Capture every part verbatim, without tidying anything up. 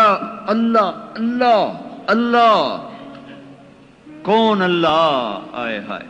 اللہ اللہ اللہ اللہ، کون اللہ؟ آئے ہائے،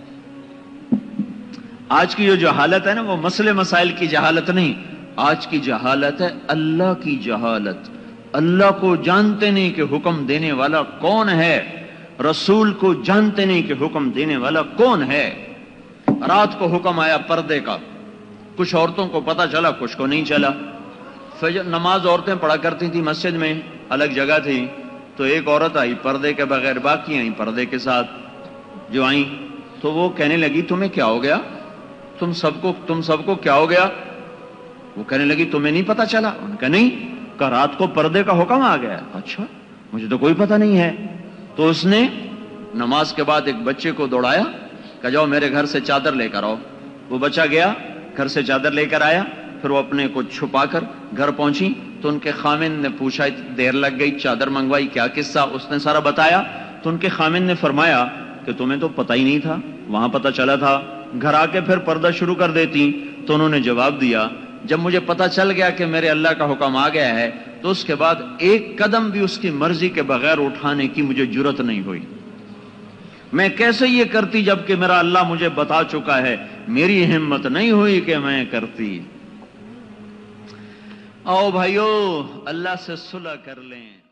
آج کی جو جہالت ہے نا، وہ مسئلے مسائل کی جہالت نہیں، آج کی جہالت ہے اللہ کی جہالت۔ اللہ کو جانتے نہیں کہ حکم دینے والا کون ہے، رسول کو جانتے نہیں کہ حکم دینے والا کون ہے۔ رات کو حکم آیا پردے کا، کچھ عورتوں کو پتہ چلا، کچھ کو نہیں چلا۔ فجر نماز عورتیں پڑھا کرتی تھی مسجد میں، الگ جگہ تھی، تو ایک عورت آئی پردے کے بغیر، باقی آئیں پردے کے ساتھ۔ جو آئیں تو وہ کہنے لگی تمہیں کیا ہو گیا، تم سب کو تم سب کو کیا ہو گیا؟ وہ کہنے لگی تمہیں نہیں پتہ چلا؟ انہوں نے کہا نہیں، کہ رات کو پردے کا حکم آ گیا۔ اچھا، مجھے تو کوئی پتہ نہیں ہے۔ تو اس نے نماز کے بعد ایک بچے کو دوڑایا کہ جاؤ میرے گھر سے چادر لے کر آؤ۔ وہ بچہ گیا، گھر سے چادر لے کر آیا، پھر وہ اپنے کو چھپا کر گھر پہنچی تو ان کے خامن نے پوچھا، دیر لگ گئی، چادر منگوائی، کیا قصہ؟ اس نے سارا بتایا تو ان کے خامن نے فرمایا کہ تمہیں تو پتہ ہی نہیں تھا، وہاں پتہ چلا تھا، گھر آ کے پھر پردہ شروع کر دیتی۔ تو انہوں نے جواب دیا، جب مجھے پتہ چل گیا کہ میرے اللہ کا حکم آ گیا ہے تو اس کے بعد ایک قدم بھی اس کی مرضی کے بغیر اٹھانے کی مجھے جرت نہیں ہوئی۔ میں کیسے یہ کرتی جب کہ میرا اللہ مجھے بتا چکا ہے؟ میری ہمت نہیں ہوئی کہ میں کرتی۔ آؤ بھائیو، اللہ سے صلح کر لیں۔